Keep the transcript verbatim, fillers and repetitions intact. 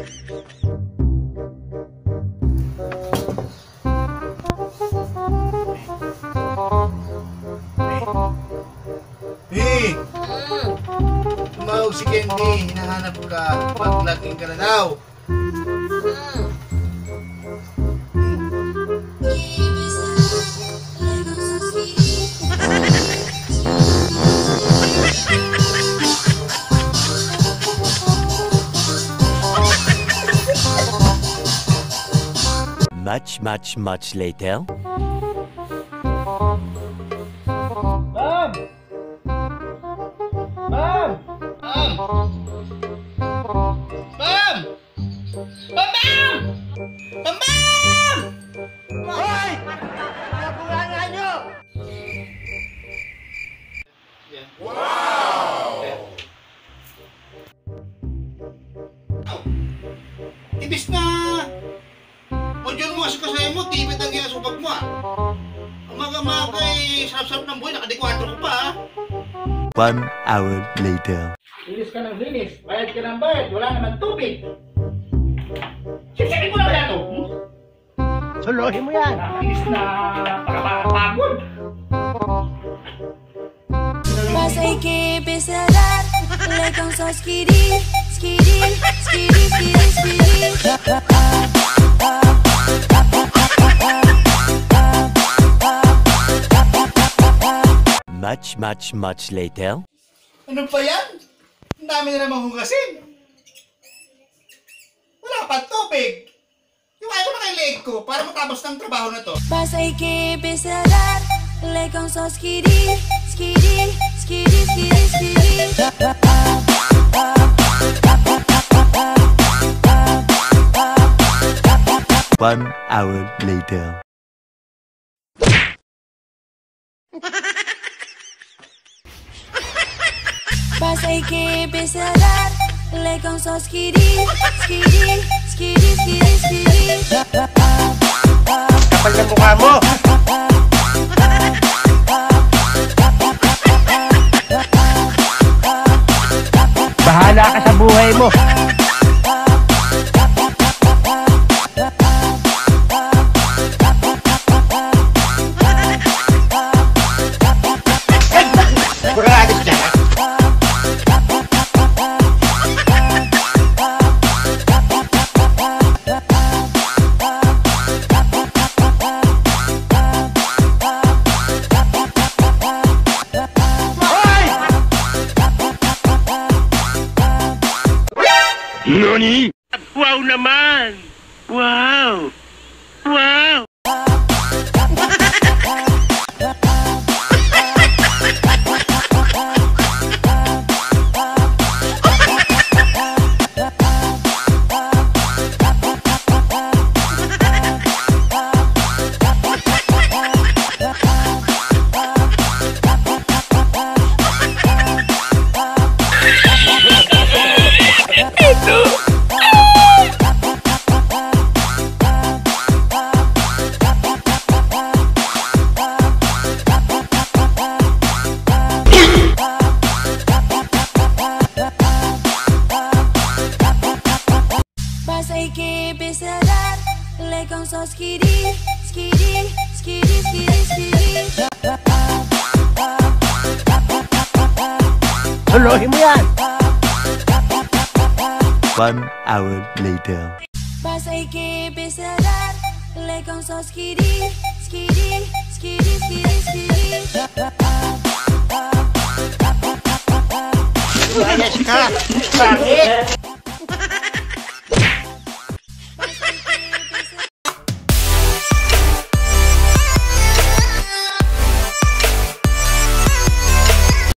Hey! Tumawag si Candy, hinahanap ka. Mag-login ka na daw. Much, much, much later. Ma'am! Ma'am! Ma'am! Ma'am! Ma'am! Ma'am! Hoy! Nabulangan nyo! Wow! Ibis na module mo sa kasaya mo, tipid ang ginasubag mo ah. Umaga-maga eh, sarap-sarap ng buhay, nakadikwato ko pa ah. One hour later. Linis ka ng linis, bayad ka ng bayad, wala naman tubig. Sipsipin mo lang yan o. Suluhin mo yan. Nakainis na pagkapagod. Pasay que pesadar, le con so skiri, skiri, skiri, skiri, skiri. Much, much, much later. Ano pa yan? Ang dami na namang hugasin. Wala pa tubig. Iwain ko na kay leg ko para matapos ng trabaho na to. Pasay que pesadar, le con so skiri, skiri, skiri, skiri, skiri. One hour later. Pasay que pesadar, le con so skiri, skiri, skiri, skiri, skiri. Kapal na mukha mo. Bahala ka sa buhay mo. Buralis dyan. Nani? Wow naman! Wow! Wow! Pasay que pesadar, le con so skiri, skiri, skiri, skiri, skiri. Suluhin mo yan. One hour later. Pasay que pesadar, le con so skiri, skiri, skiri, skiri, skiri. Ayos ka. Bakit?